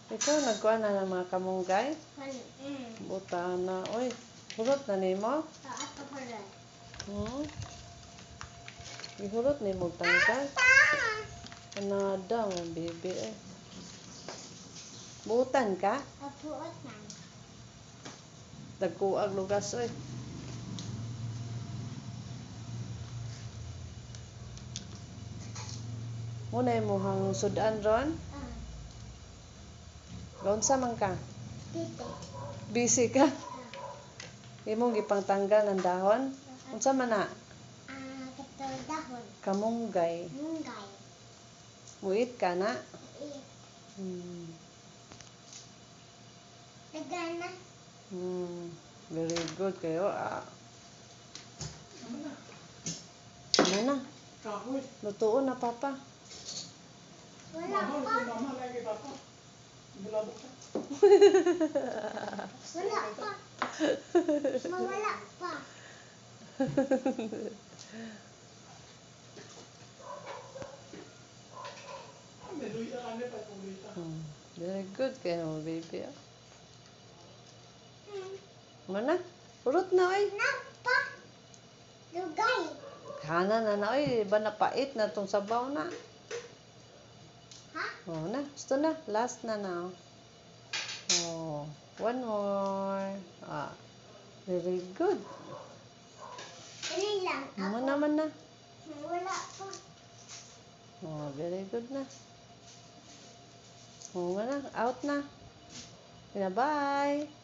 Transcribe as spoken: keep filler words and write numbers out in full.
Ikaw, nagkuha na ng mga kamunggay? Mm. Buta na. Uy, hulot na ni mo? Taas ka pa rin. Hmm? Ihulot ni mo tangkay? Kanada, mga baby eh. Buutan ka? Kapuot na. Nagkuag lugas oy. Muna mo hang sudan ron? Ah. Gaunsa man ka? Tite. Busy ka? Ah. Imong gipangtanggal ng dahon? Unsa man na? Ah, kato dahon. Kamunggay. Munggay. Muit ka na? Eh, Hmm. Nagana. Hmm. Very good kayo. Ah. Ano na? Kahoy. Lutuon na, Papa. Wala Mahal pa. ko mama lagi papa. Bulabok ka. Wala pa. Mawala pa. May luya ka na pa kumita. Hmm. Very good kayo, baby. Ah. Hmm. Mana? Urot na, oy. Napa. Lugay. Kana na na, oy. Iba na pait na tong sabaw na. Ha? Oh, na. Gusto na. Last na na. Oh. One more. Ah. Very good. Dali lang. Mo Ako. naman na. Wala pa. Oh, very good na. Oh, na. Out na. Bye.